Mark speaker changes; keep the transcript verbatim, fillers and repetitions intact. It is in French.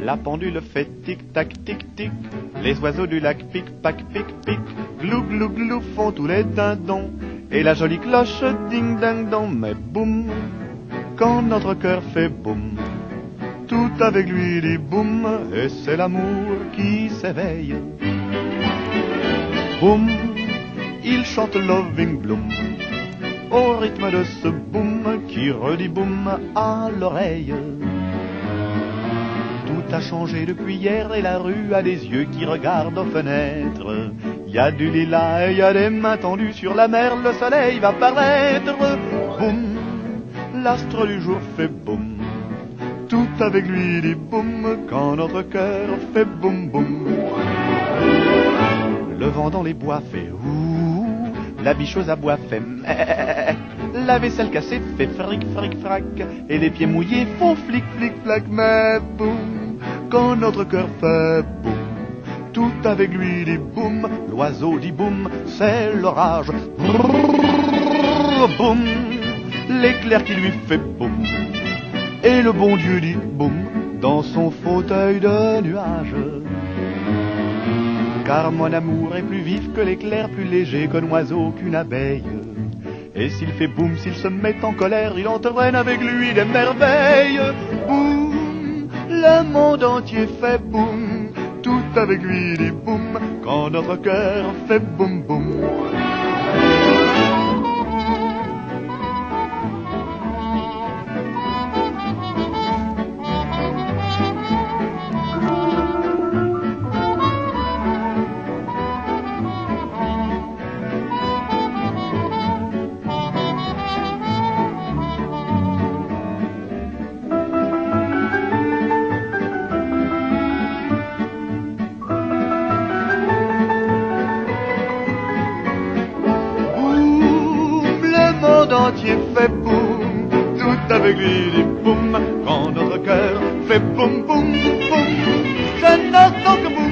Speaker 1: La pendule fait tic-tac, tic-tic. Les oiseaux du lac pic-pac, pic-pic. Glou, glou, glou font tous les dindons. Et la jolie cloche ding-ding-dong. Mais boum, quand notre cœur fait boum, tout avec lui dit boum. Et c'est l'amour qui s'éveille. Boum, il chante Loving Bloom au rythme de ce boum qui redit boum à l'oreille. Tout a changé depuis hier et la rue a des yeux qui regardent aux fenêtres. Il y a du lilas et il y a des mains tendues sur la mer, le soleil va paraître. Boum, l'astre du jour fait boum, tout avec lui dit boum quand notre cœur fait boum boum. Le vent dans les bois fait ouh, la bicheuse à bois fait meh, la vaisselle cassée fait fric fric frac, et les pieds mouillés font flic flic flac. Mais boum, quand notre cœur fait boum, tout avec lui dit boum. L'oiseau dit boum, c'est l'orage. Brrr, boum, l'éclair qui lui fait boum, et le bon Dieu dit boum dans son fauteuil de nuage. Car mon amour est plus vif que l'éclair, plus léger qu'un oiseau, qu'une abeille. Et s'il fait boum, s'il se met en colère, il entraîne avec lui des merveilles. Boum, le monde entier fait boum, tout avec lui dit boum, quand notre cœur fait boum boum. Le monde entier fait boum, tout avec lui dit boum, quand notre cœur fait boum boum boum. Je n'entends que boum.